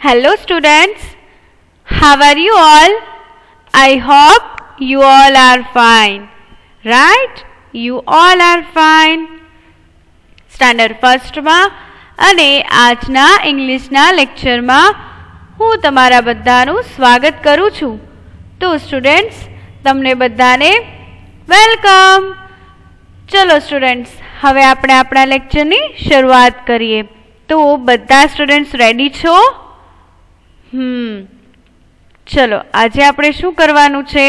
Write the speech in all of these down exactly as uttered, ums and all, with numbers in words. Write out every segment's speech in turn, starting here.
Hello students, how are you all? I hope you all are fine, right? You all are fine. Standard first માં અને આજના ઇંગ્લિશના લેક્ચરમાં હું તમારા બધાનું સ્વાગત કરું છું. તો સ્ટુડન્ટ્સ, તમને બધાને વેલકમ. ચલો સ્ટુડન્ટ્સ, હવે આપણે આપણા લેક્ચરની શરૂઆત કરીએ. તો બધા સ્ટુડન્ટ્સ રેડી છો? હમ ચલો, આજે આપણે શું કરવાનું છે?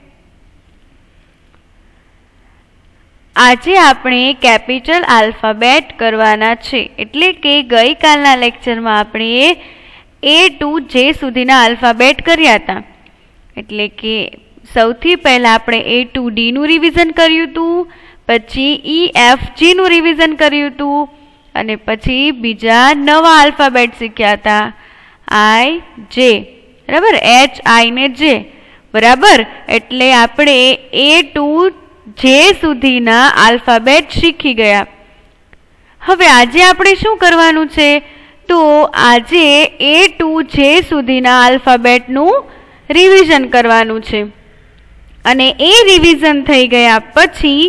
આજે આપણે કેપિટલ આલ્ફાબેટ કરવાના છે. એટલે કે ગઈકાલના લેક્ચરમાં આપણે એ ટુ જે સુધીના આલ્ફાબેટ કર્યા હતા. એટલે કે સૌથી પહેલાં આપણે એ ટુ ડીનું રિવિઝન કર્યું હતું, પછી ઈ એફ જીનું રિવિઝન કર્યું હતું, અને પછી બીજા નવા આલ્ફાબેટ શીખ્યા હતા, આઈ જે. બરાબર, એચ આઈ ને જે. બરાબર, એટલે આપણે એ ટુ જે સુધીના આલ્ફાબેટ શીખી ગયા. હવે આજે આપણે શું કરવાનું છે? તો આજે એ ટુ જે સુધીના આલ્ફાબેટનું રિવિઝન કરવાનું છે. અને એ રિવિઝન થઈ ગયા પછી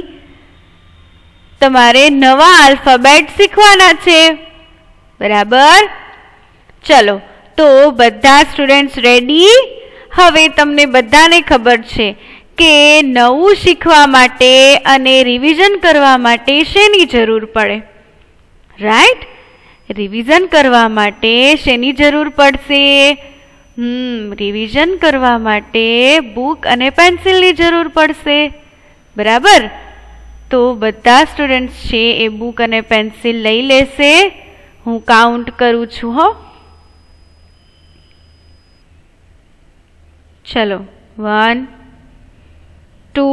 તમારે નવા આલ્ફાબેટ શીખવાના છે. બરાબર, ચલો તો બધા સ્ટુડન્ટ્સ રેડી? હવે તમને બધાને ખબર છે કે નવું શીખવા માટે અને રિવિઝન કરવા માટે શેની જરૂર પડે? રાઈટ, રિવિઝન કરવા માટે શેની જરૂર પડશે? હમ રિવિઝન કરવા માટે બુક અને પેન્સિલની જરૂર પડશે. બરાબર, તો બધા સ્ટુડન્ટ્સ છે એ બુક અને પેન્સિલ લઈ લેશે. હું કાઉન્ટ કરું છું. હો, ચલો, one two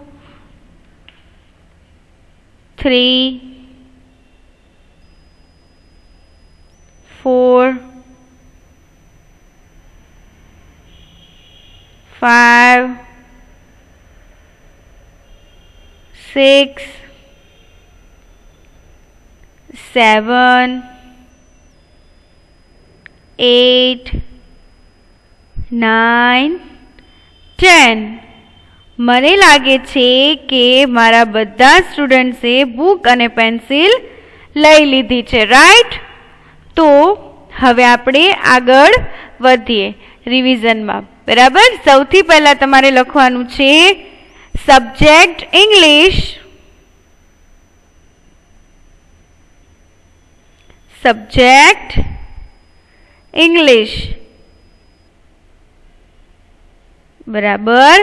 three four five six seven eight nine ten. મને લાગે છે કે મારા બધા સ્ટુડન્ટ્સે બુક અને પેન્સિલ લઈ લીધી છે. રાઈટ, તો હવે આપણે આગળ વધીએ રિવિઝનમાં. બરાબર, સૌથી પહેલા તમારે લખવાનું છે સબ્જેક્ટ ઇંગ્લિશ, સબ્જેક્ટ ઇંગ્લિશ. બરાબર,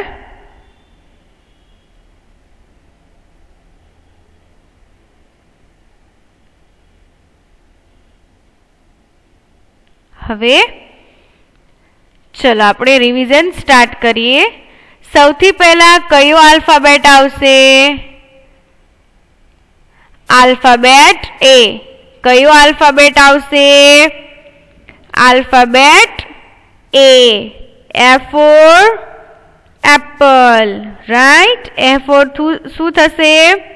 હવે ચલો આપણે રિવિઝન સ્ટાર્ટ કરીએ. સૌથી પહેલા કયો આલ્ફાબેટ આવશે? Alphabet A. કયો આલ્ફાબેટ આવશે? Alphabet A. F for apple. Right, F for શું થશે?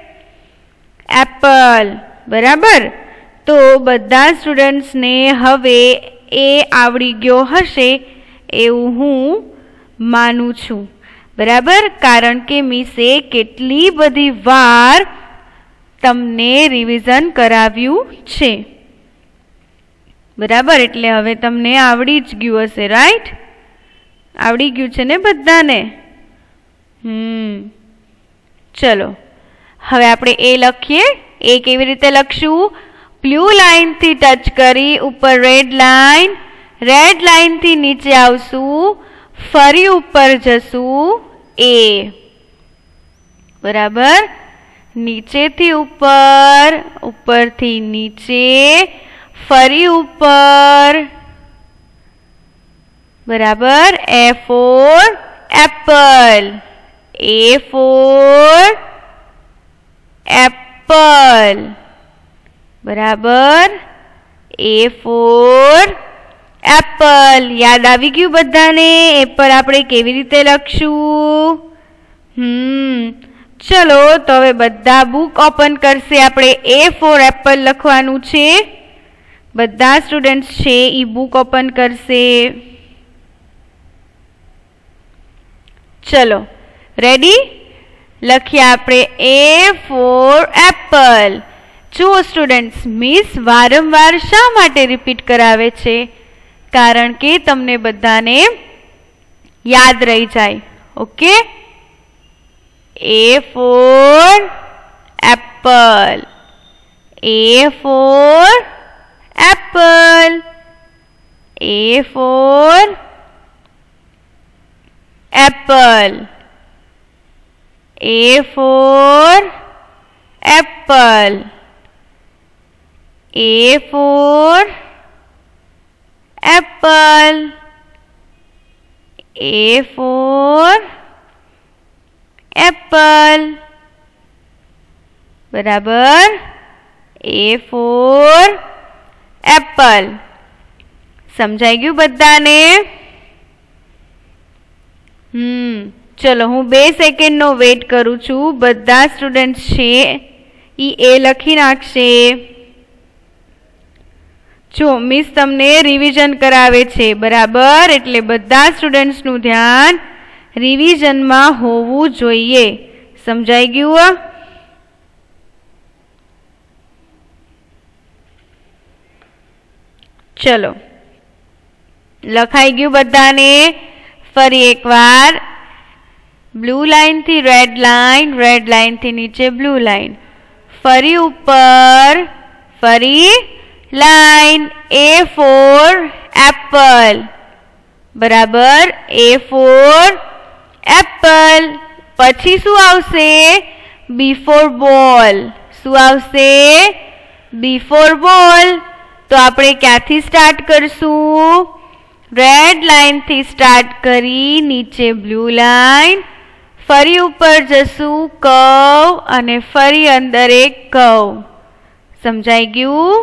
એપલ. બરાબર, તો બધા સ્ટુડન્ટ્સને હવે એ આવડી ગયો હશે એવું હું માનું છું. બરાબર, કારણ કે મિસે કેટલી બધી વાર તમને રિવિઝન કરાવ્યું છે. બરાબર, એટલે હવે તમને આવડી જ ગયું હશે. રાઈટ, આવડી ગયું છે ને બધાને? હમ ચલો, હવે આપણે એ લખીએ. એ કેવી રીતે લખશું? બ્લુ લાઇનથી ટચ કરી ઉપર રેડ લાઇન, રેડ લાઇનથી નીચે આવશું, ફરી ઉપર જશું એ. બરાબર, નીચેથી ઉપર, ઉપરથી નીચે, ફરી ઉપર. બરાબર, A for apple. A for apple. બરાબર, એ ફોર એપલ. યાદ આવી ગયું બધાને? એપલ આપણે કેવી રીતે લખશું? હમ ચલો, તો હવે બધા બુક ઓપન કરશે. આપણે એ ફોર એપલ લખવાનું છે. બધા સ્ટુડન્ટ્સ છે એ બુક ઓપન કરશે. ચલો રેડી? લખીએ આપણે એ ફોર એપલ. જુઓ સ્ટુડન્ટ્સ, મિસ વારંવાર શા માટે રિપીટ કરાવે છે? કારણ કે તમને બધાને યાદ રહી જાય. Okay, A for apple, A for apple, A for apple, A for apple, A for apple, A for apple. બરાબર, એ ફોર એપલ. સમજાઈ ગયું બધાને? હમ ચલો, હું બે સેકન્ડનો વેટ કરું છું. બધા સ્ટુડન્ટ્સ છે ઈ એ લખી નાખશે. જો મિસ તમને રિવિઝન કરાવે છે, બરાબર, એટલે બધા સ્ટુડન્ટ્સનું ધ્યાન રિવિઝનમાં હોવું જોઈએ. સમજાઈ ગયું? ચલો, લખાઈ ગયું બધાને? ફરી એકવાર, બ્લુ લાઇન થી રેડ લાઇન, રેડ લાઇન થી નીચે બ્લુ લાઇન, ફરી ઉપર, ફરી લાઇન. A for apple. બરાબર, એ ફોર એપલ. પછી શું આવશે? બિફોર બોલ. શું આવશે? બિફોર બોલ. તો આપણે ક્યાંથી સ્ટાર્ટ કરશું? રેડ લાઇન થી સ્ટાર્ટ કરી નીચે બ્લુ લાઇન, ફરી ઉપર જશું કર્વ અને ફરી અંદર એક કર્વ. સમજાઈ ગયું?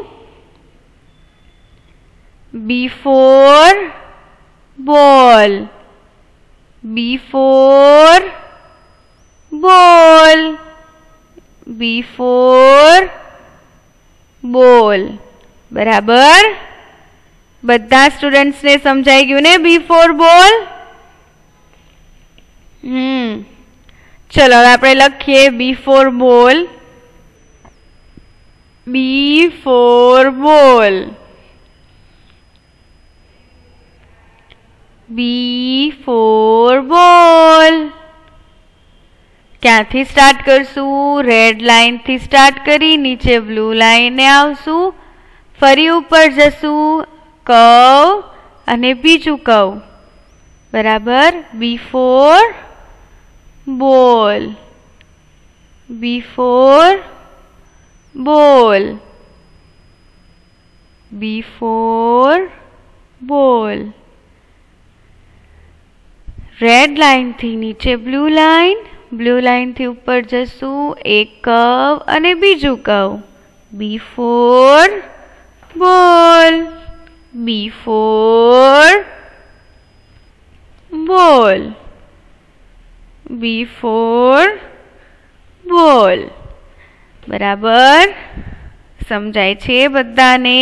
Before ball, before ball, before ball. બરાબર, બધા સ્ટુડન્ટ્સને સમજાઈ ગયું ને બિફોર બોલ? હમ ચલો, હવે આપણે લખીએ before ball, before ball, before બોલ. ક્યાંથી સ્ટાર્ટ કરશું? રેડ લાઇન થી સ્ટાર્ટ કરી નીચે બ્લુ લાઇને આવશું, ફરી ઉપર જશું કર્વ અને બીજું કર્વ. બરાબર, before ball, before ball, before બોલ. રેડ લાઇન થી નીચે બ્લુ લાઇન, બ્લુ લાઇન થી ઉપર જશું એક કર્વ અને બીજું curve. Before ball, before ball, before ball. બરાબર, સમજાય છે બધાને?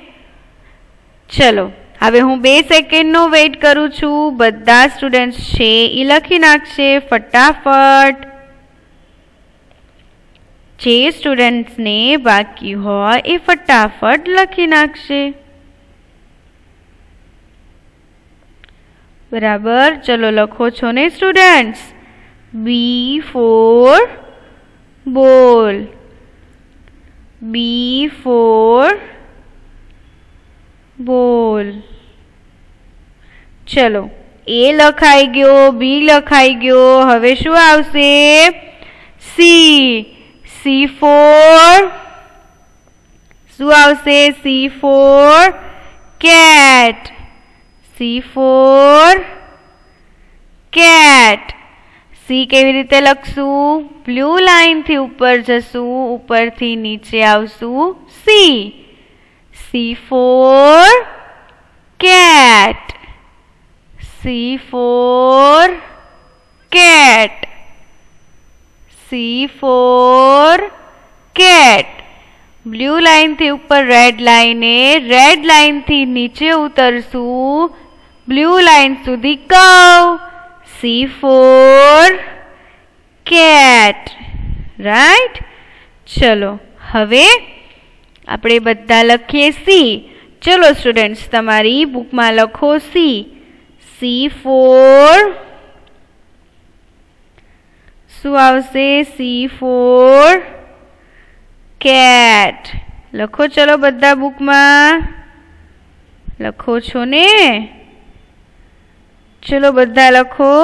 ચલો, હવે હું બે સેકન્ડનો વેટ કરું છું. બધા સ્ટુડન્ટ્સ છે એ લખી નાખશે ફટાફટ. જે સ્ટુડન્ટ્સને બાકી હોય એ ફટાફટ લખી નાખશે. બરાબર, ચલો લખો છો ને સ્ટુડન્ટ્સ? બી ફોર બોલ, બી ફોર બોલ. ચલો, એ લખાઈ ગયો, બી લખાઈ ગયો. હવે શું આવશે? સી. સી ફોર શું આવશે? C for cat, C for cat. C કેવી રીતે લખશું? બ્લુ લાઇન થી ઉપર જશું, ઉપરથી નીચે આવશું C. C for cat, C for cat, C for cat. Blue line थी ऊपर रेड लाइन है, रेड लाइन थी नीचे उतरशु ब्लू लाइन सुधी curve, C for cat, right. चलो हवे आपणे बधा लखीए सी। चलो स्टूडेंट्स तमारी बुक में लखो सी, सी फोर शू आवशे, सी फोर कैट लखो। चलो बधा बुक में लखो छो ने, चलो बधा लखो।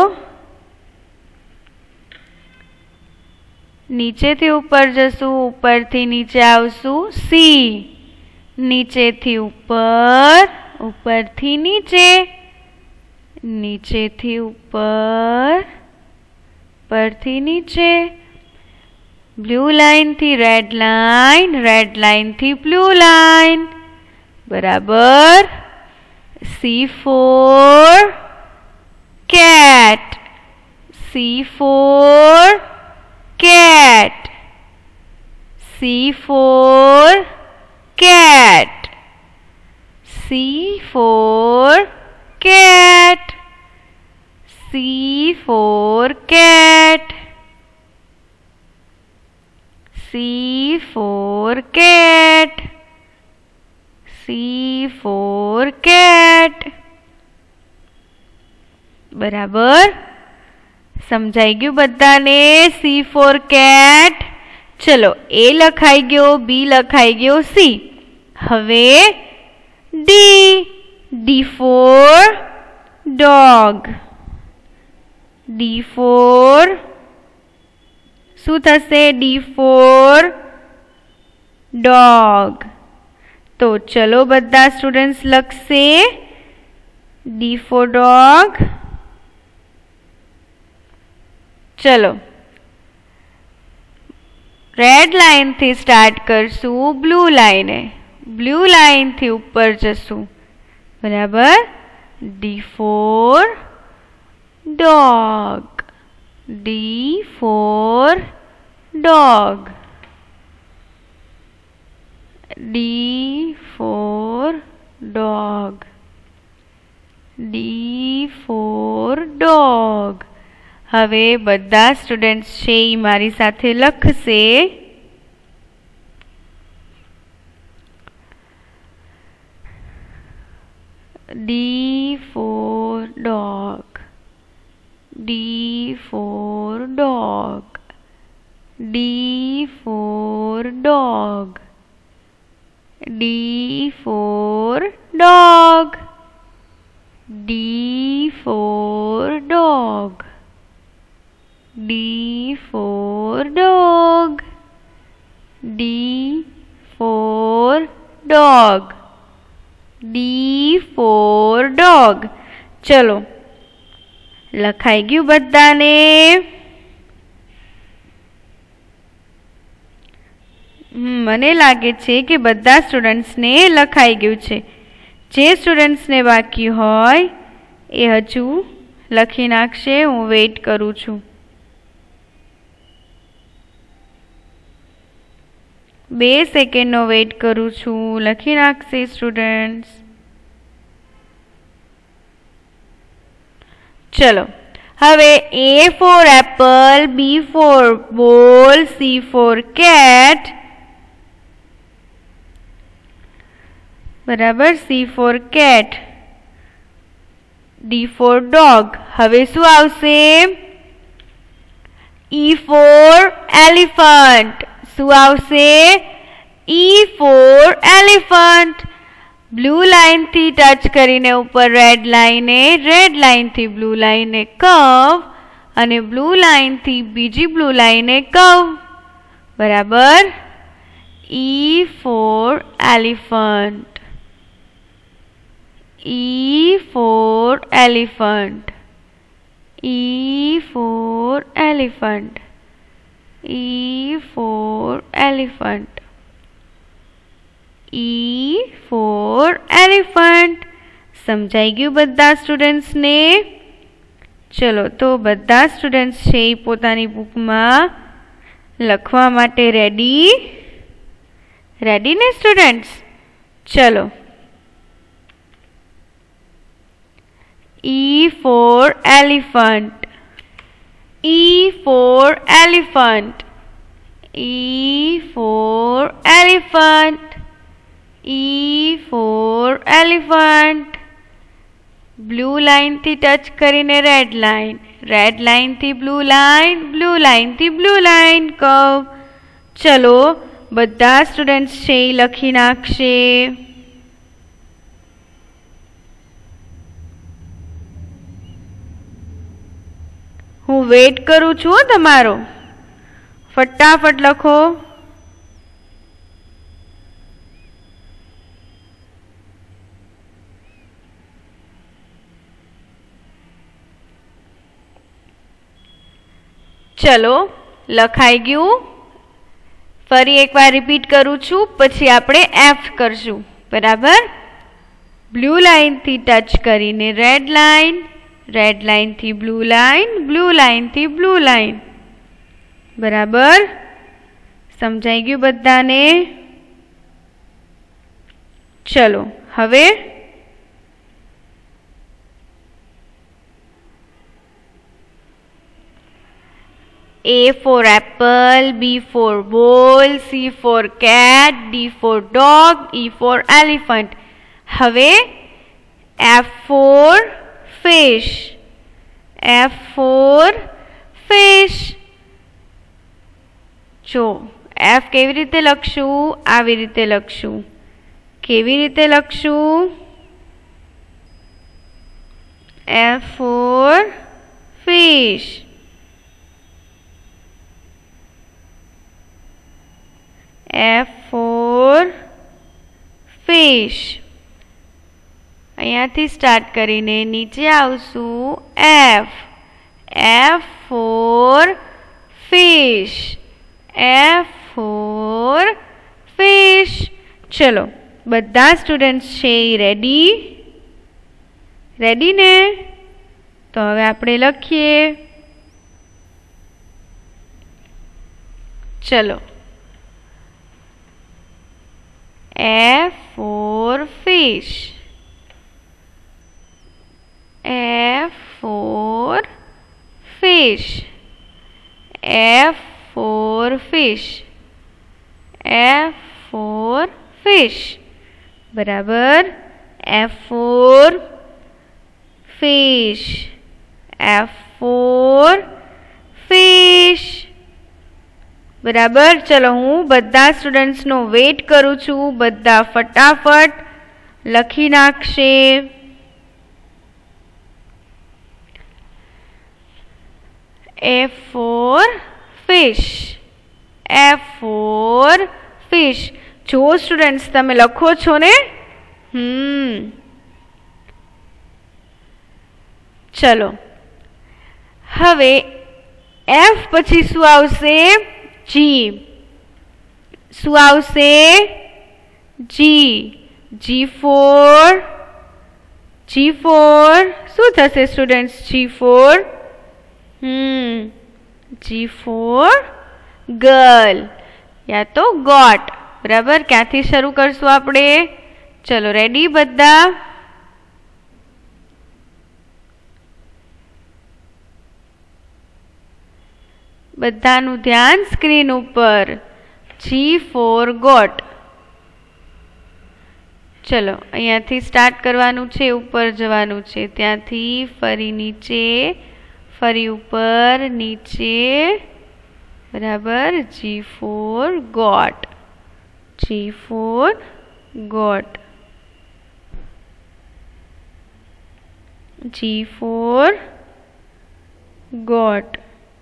नीचे थी ऊपर जसु, ऊपर थी नीचे आवशु सी, नीचे थी ऊपर, ऊपर थी नीचे, नीचे थी ऊपर, ऊपर थी नीचे। ब्लू लाइन थी रेड लाइन, रेड लाइन थी ब्लू लाइन, बराबर। C for cat, C for cat, C for cat, C for cat, C for cat, C for cat, C for cat, बराबर। समझाई गयु बधाने सी फोर कैट। चलो ए लखाई गयो, B लखाई गयो, सी। हवे D, D for dog, D for शू थशे, डी फोर डॉग। तो चलो बधा स्टूडेंट्स लखशे डी फोर डॉग। चलो रेड लाइन थी स्टार्ट करशु, ब्लू लाइन है, ब्लू लाइन थी ऊपर जशु, बराबर। D for dog, D for dog, D for dog, D for dog. हवे बधा स्टूडेंट्स छे ई मारी साथे लखशे D for dog, D for dog, D for dog, D for dog, D for dog, D for dog, D for dog, D for dog. चलो लखाई गयु बधाने। मने लागे छे के बधा स्टूडेंट्स ने लखाई गयु छे। जे स्टूडेंट्स ने बाकी होय ए हजू लखी नाखशे। हूँ वेट करूँ छूं। बे सेकेंड नो वेट करूँ छूं। लखी नाखशे स्टूडेंट्स। चलो हवे A for apple, B for ball, C for cat, बराबर। C for cat, D for dog. हवे शू आवशे? E for elephant. शू आवशे? E for elephant. Blue line थी टच करीने ऊपर रेड लाइन है, रेड लाइन थी ब्लू लाइन है कर्व, अने ब्लू लाइन थी बीजी ब्लू लाइन है कर्व, बराबर। E for elephant, E for elephant, E for elephant, E for elephant, E for elephant. समझाई गयु बधा स्टूडेंट्स ने? चलो तो बधा स्टूडेंट्स छे पोतानी बुक में लखवा माटे रेडी रेडी ने स्टूडेंट्स? चलो, E for elephant, E for elephant, E for elephant, E for elephant. Blue line थी टच करीने रेड लाइन, रेड लाइन थी ब्लू लाइन, ब्लू लाइन थी ब्लू लाइन कर्व. चलो બધા સ્ટુડન્ટ્સ છે એ લખી નાખશે. હું વેઇટ કરું છું તમારો, ફટાફટ લખો. ચલો લખાઈ ગયું. ફરી એકવાર રિપીટ કરું છું, પછી આપણે એફ કરશું. બરાબર? બ્લુ લાઇનથી ટચ કરીને રેડ લાઇન, રેડ લાઇનથી બ્લુ લાઇન, બ્લુ લાઇનથી બ્લુ લાઇન. બરાબર? સમજાઈ ગયું બધાને? ચલો હવે A for apple, B for ball, C for cat, D for dog, E for elephant. હવે F for fish, F for fish. જો F કેવી રીતે લખશું? આવી રીતે લખશું. કેવી રીતે લખશું? F for fish. F for fish. અહીંયાથી સ્ટાર્ટ કરીને નીચે આવશું. F, F for fish, F for fish. ચલો બધા સ્ટુડન્ટ્સ છે એ રેડી? રેડી ને? તો હવે આપણે લખીએ. ચલો, F for fish, F for fish, F for fish, F for fish. બરાબર? F for fish, F for fish. બરાબર? ચલો હું બધા સ્ટુડન્ટ્સનો વેઇટ કરું છું. બધા ફટાફટ લખી નાખશે. F for fish, F for fish. જો સ્ટુડન્ટ્સ તમે લખો છો ને? હમ ચલો હવે F પછી શું આવશે? G. શું આવશે? G. G for G for શું થશે students? G for hmm G for girl યા તો got. બરાબર? ક્યાંથી શરૂ કરશું આપણે? ચલો રેડી બધા? બધાનું ધ્યાન સ્ક્રીન ઉપર. G for got. ચલો અહીંયાથી સ્ટાર્ટ કરવાનું છે, ઉપર જવાનું છે, ત્યાંથી ફરી નીચે, ફરી ઉપર, નીચે. બરાબર? G for got, G for got, G for got.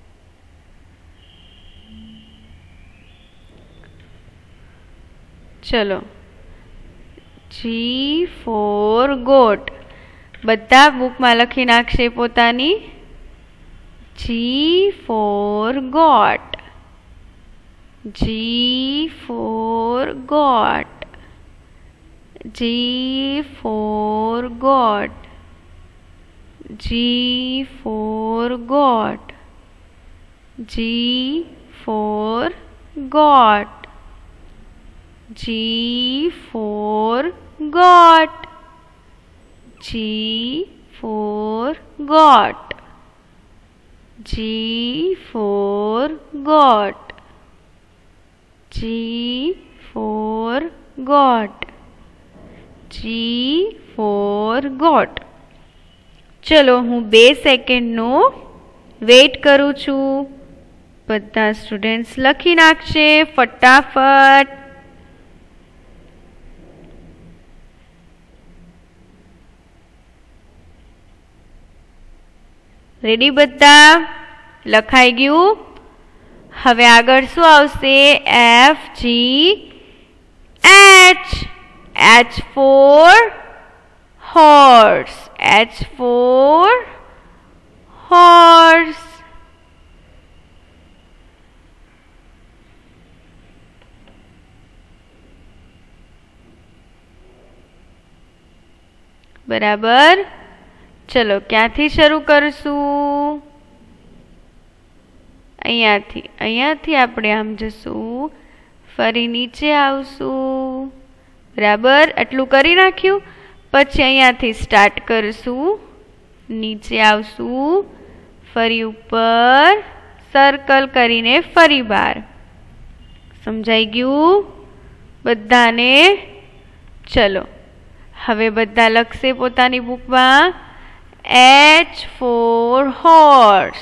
ચલો G for goat. બધા બુકમાં લખી નાખશે પોતાની. G for goat, G for goat, G for goat, G for goat, G for goat. G for got. G for got. G for got. G for got. G for got. चलो हूँ बे second no wait करूँ छू. બધા students લખી નાખશે ફટાફટ. Ready બધા? લખાઈ ગયું? હવે આગળ શું આવશે? F G H. H for horse. H for horse. બરાબર. ચલો ક્યાંથી શરૂ કરશું? અહીંયાથી. અહીંયાથી આપણે આમ જશું, ફરી નીચે આવશું. બરાબર, આટલું કરી નાખ્યું. પછી અહીંયાથી સ્ટાર્ટ કરશું, નીચે આવશું, ફરી ઉપર, સર્કલ કરીને ફરી બહાર. સમજાઈ ગયું બધાને? ચલો હવે બધા લખશે પોતાની બુકમાં. H for horse.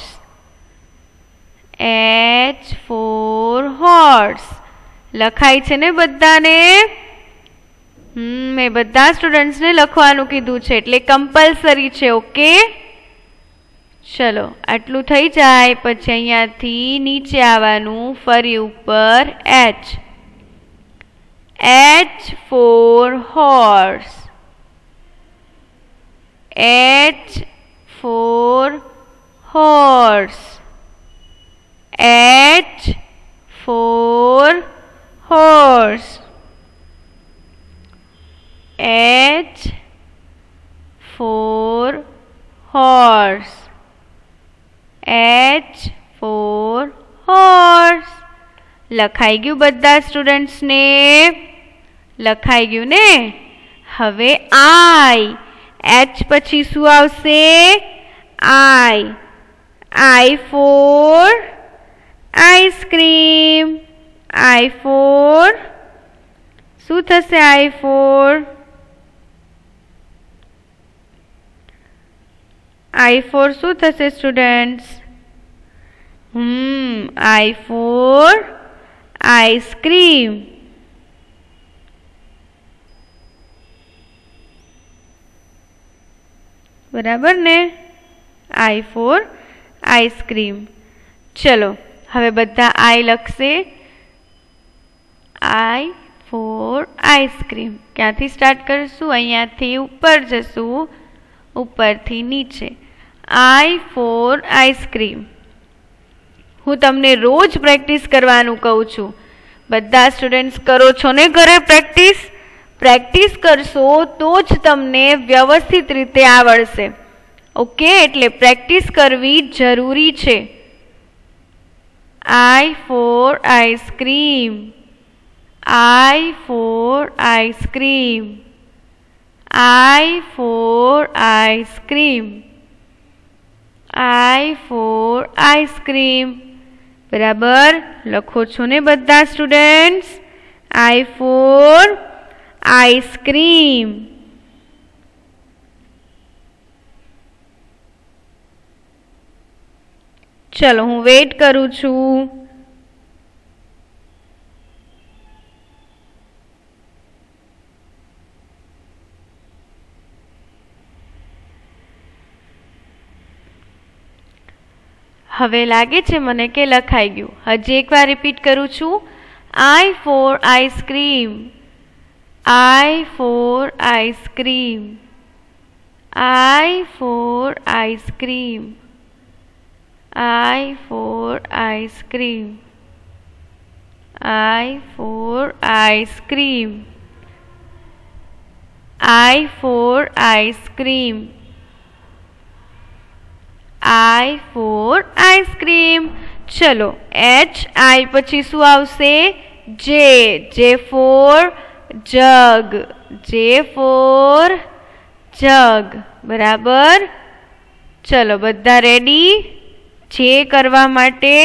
H for horse લખાય છે ને બધાને? હમ મેં બધા સ્ટુડન્ટ્સને લખવાનું કીધું છે એટલે કમ્પલસરી છે. ઓકે, ચલો આટલું થઈ જાય પછી અહીંયાથી નીચે આવવાનું, ફરી ઉપર H. H for horse. H for horse. H for horse. H for horse. H for horse. લખાઈ ગયું બધા સ્ટુડન્ટ્સને? લખાઈ ગયું ને? હવે આઈ. એચ પછી શું આવશે? I. I for ice cream. I for શું થશે? આઈ ફોર આઈ ફોર શું થશે students? Hmm I for ice cream. બરાબર ને? I for ice cream. ચલો હવે બધા આઈ લખશે. I for ice cream. ક્યાંથી સ્ટાર્ટ કરશું? અહીંયાથી ઉપર જશું, ઉપરથી નીચે. I for ice cream. હું તમને રોજ પ્રેક્ટિસ કરવાનું કહું છું. બધા સ્ટુડન્ટ્સ કરો છો ને ઘરે પ્રેક્ટિસ? પ્રેક્ટિસ કરશો તો જ તમને વ્યવસ્થિત રીતે આવડશે. ઓકે, એટલે પ્રેક્ટિસ કરવી જરૂરી છે. I for ice cream. I for ice cream. I for ice cream. I for ice cream. બરાબર લખો છો ને બધા સ્ટુડન્ટ્સ? I for ice cream. ચલો હું વેઇટ કરું છું. હવે લાગે છે મને કે લખાઈ ગયું. હજી એકવાર રિપીટ કરું છું. I for ice cream. I for ice cream. I for ice cream. I for ice cream. I for ice cream. I for ice cream. I for ice cream. ચલો એચ આઈ પછી શું આવશે? जे जे for jug J for jug बराबर। चलो बधा रेडी जे करवा माटे।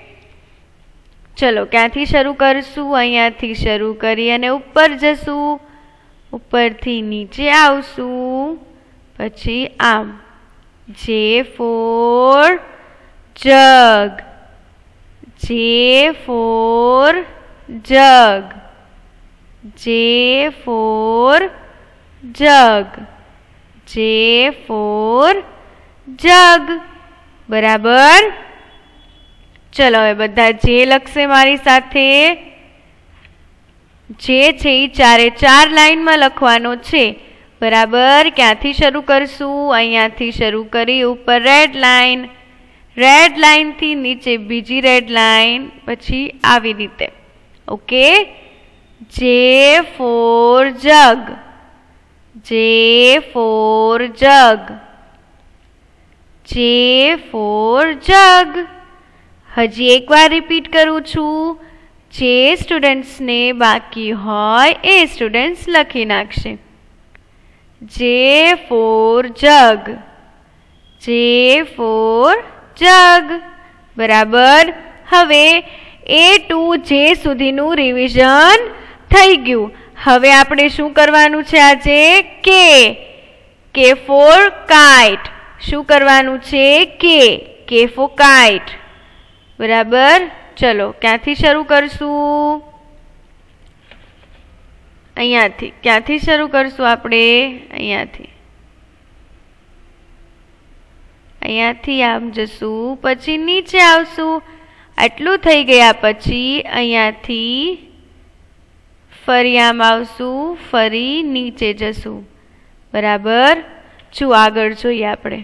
चलो क्यांथी शरू करशुं? अहींयाथी शरू करी अने उपर जशुं, उपरथी नीचे आवशुं, पछी आम। J for jug J for jug J for jug J for jug बराबर। चलो हवे बधा जे लखशे मारी साथे। जे छे ई चारे चार लाइन में लखवानो छे बराबर। क्यांथी शरू करशुं? अहींयाथी शरू करी उपर रेड लाइन, रेड लाइन थी नीचे बीजी रेड लाइन, पछी आवी रीते। Okay J for jug J for jug J for jug. हजी एक बार रिपीट करूँ छूं। जे स्टूडेंट्स ने बाकी होय ए स्टूडेंट्स लखी नाखशे। जे for jug J for jug बराबर। हवे ए टू जे सुधीनु रिविजन थई गयुं। हवे आपणे शुं करवानुं छे आजे? के के फोर काइट। शुं करवानुं छे? के के फोर काइट बराबर। चलो क्यांथी शरू करशुं? अहींयाथी। क्यांथी शरू करशुं आपणे? अहींयाथी। अहींयाथी आम जशुं, पछी नीचे आवशुं। आटલું થઈ ગયા પછી અહીંયાથી ફરી આમ આવશું, ફરી નીચે જશું બરાબર। જો આગળ જોઈએ આપણે।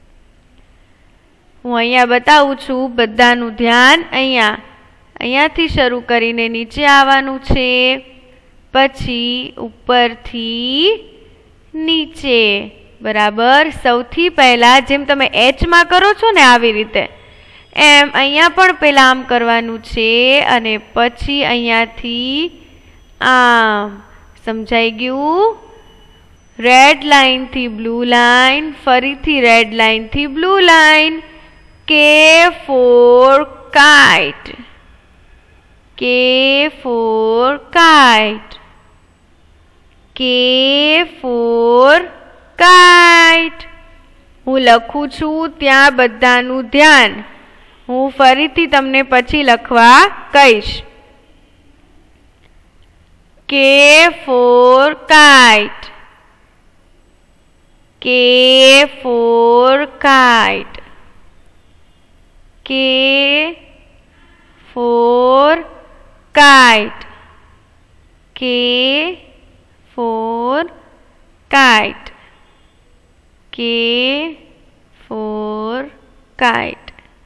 હું અહીંયા બતાવું છું, બધાનું ધ્યાન અહીંયા અહીંયાથી શરૂ કરીને નીચે આવવાનું છે, પછી ઉપરથી નીચે બરાબર। સૌથી પહેલા જેમ તમે એચ માં કરો છો ને આવી રીતે એમ અહીંયા પણ પહેલા આમ કરવાનું છે અને પછી અહીંયાથી આમ। સમજાઈ ગયું? રેડ લાઈન થી બ્લુ લાઈન, ફરીથી રેડ લાઈન થી blue line. K for kite K for kite K for kite. હું લખું છું ત્યાં બધાનું ધ્યાન। હું ફરીથી તમને પછી લખવા કહીશ। K for kite K for kite K for kite K for kite K for kite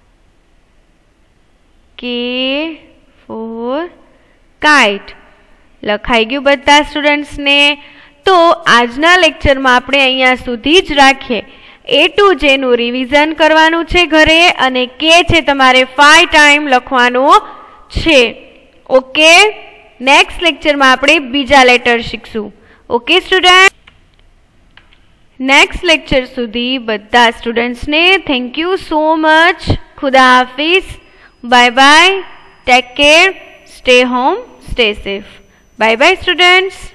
K for kite. લખાઈ ગયું બધા સ્ટુડન્ટ્સ ને? તો આજના લેક્ચરમાં આપણે અહીંયા સુધી જ રાખીએ। એ ટુ જે નું રિવિઝન કરવાનું છે ઘરે અને કે છે તમારે ફાઈવ ટાઈમ લખવાનો છે। ઓકે, નેક્સ્ટ લેક્ચરમાં આપણે બીજા લેટર શીખશું। ઓકે સ્ટુડન્ટ, નેક્સ્ટ લેક્ચર સુધી બધા સ્ટુડન્ટ્સને થેન્ક યુ સો મચ। ખુદા હાફિઝ, bye bye, take care, stay home, stay safe. Bye bye students.